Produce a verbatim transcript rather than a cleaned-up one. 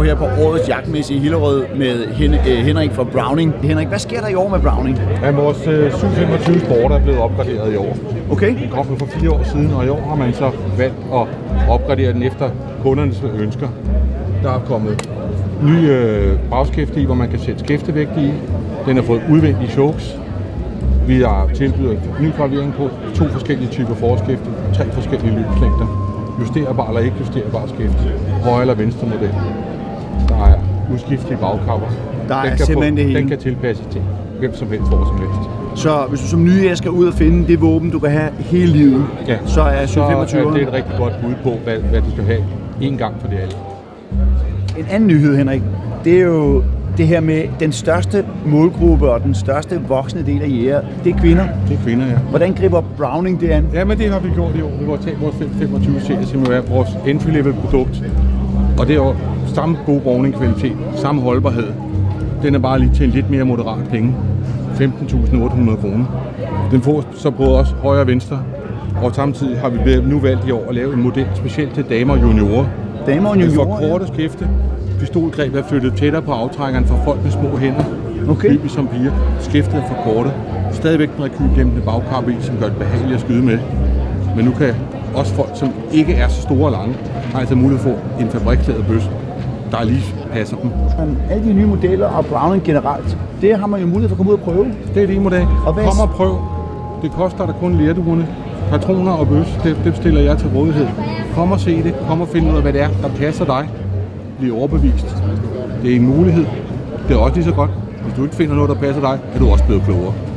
står her på årets jagtmesse i Hillerød med Hen Henrik fra Browning. Henrik, hvad sker der i år med Browning? Ja, vores øh, syv femogtyve Sport er blevet opgraderet i år. Okay. Den kom jo for fire år siden, og i år har man så valgt at opgradere den efter kundernes ønsker. Der er kommet nye øh, bagskæfte i, hvor man kan sætte skæftevægt i. Den har fået udvendige chokes. Vi har tilbydet en ny gravering på to forskellige typer forskæfte, tre forskellige løbslængder. Justerbar eller ikke justerbar skæfte, højre eller venstre model. Der er udskiftelige bagkapper. Der er den kan simpelthen få, det hele. Den kan tilpasses til hvem som helst, hvor som helst. Så hvis du som nyjæger skal ud og finde det våben, du kan have hele livet, ja, så er syv femogtyve. Så er det et rigtig godt bud på, hvad, hvad du skal have en gang for det alle. En anden nyhed, Henrik, det er jo det her med den største målgruppe og den største voksne del af jæger, det er kvinder. Det er kvinder, ja. Hvordan griber Browning det an? Ja, men det har vi gjort i år. Vi har taget vores fem femogtyve-serie, som er vores entry-level produkt. Og det er jo samme god Browning-kvalitet, samme holdbarhed. Den er bare lige til en lidt mere moderat penge. femten tusind otte hundrede kroner. Den får så både også højre og venstre. Og samtidig har vi nu valgt i år at lave en model specielt til damer og juniorer. Damer og juniorer? For korte skæfte. Pistolgreb er flyttet tættere på aftrækkeren for folk med små hænder. Okay. Typisk som piger. Skæftet er for korte. Stadigvæk en rekylgæmpende bagkappe i, som gør det behageligt at skyde med. Men nu kan også folk, som ikke er så store og lange, har altså mulighed for en fabriksklædet bøsse, der lige passer dem. Alle de nye modeller og Browning generelt, det har man jo mulighed for at komme ud og prøve. Det er det model. Og Kom og prøv. Det koster der kun lerduerne. Patroner og bøsse, det, det stiller jeg til rådighed. Kom og se det. Kom og finde ud af, hvad det er, der passer dig. Bliv overbevist. Det er en mulighed. Det er også lige så godt. Hvis du ikke finder noget, der passer dig, er du også blevet klogere.